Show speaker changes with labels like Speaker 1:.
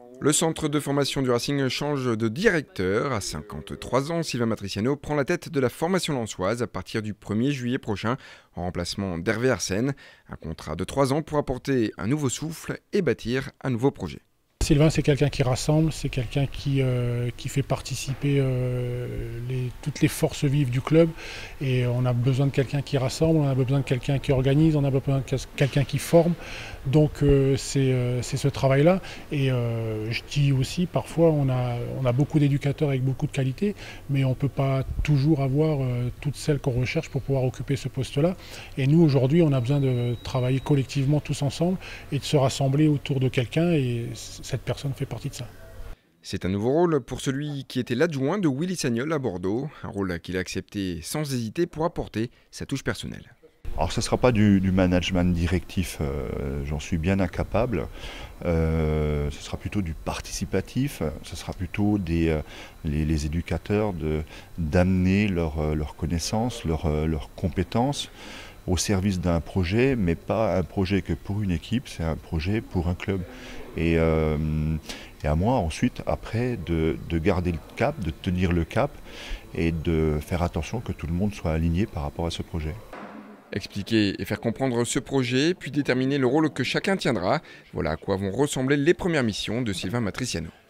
Speaker 1: Le centre de formation du Racing change de directeur. À 53 ans, Sylvain Matriciano prend la tête de la formation lensoise à partir du 1er juillet prochain, en remplacement d'Hervé Arsène. Un contrat de 3 ans pour apporter un nouveau souffle et bâtir un nouveau projet.
Speaker 2: Sylvain, c'est quelqu'un qui rassemble, c'est quelqu'un qui fait participer toutes les forces vives du club. Et on a besoin de quelqu'un qui rassemble, on a besoin de quelqu'un qui organise, on a besoin de quelqu'un qui forme. Donc c'est ce travail-là. Et je dis aussi, parfois, on a beaucoup d'éducateurs avec beaucoup de qualités, mais on ne peut pas toujours avoir toutes celles qu'on recherche pour pouvoir occuper ce poste-là. Et nous, aujourd'hui, on a besoin de travailler collectivement tous ensemble et de se rassembler autour de quelqu'un. Et cette personne fait partie de ça.
Speaker 1: C'est un nouveau rôle pour celui qui était l'adjoint de Willy Sagnol à Bordeaux, un rôle qu'il a accepté sans hésiter pour apporter sa touche personnelle.
Speaker 3: Alors ce ne sera pas du management directif, j'en suis bien incapable, ce sera plutôt du participatif, ce sera plutôt les éducateurs d'amener leurs connaissances, leurs compétences au service d'un projet, mais pas un projet que pour une équipe, c'est un projet pour un club. Et à moi ensuite, après, de garder le cap, de tenir le cap et de faire attention que tout le monde soit aligné par rapport à ce projet.
Speaker 1: Expliquer et faire comprendre ce projet, puis déterminer le rôle que chacun tiendra. Voilà à quoi vont ressembler les premières missions de Sylvain Matriciano.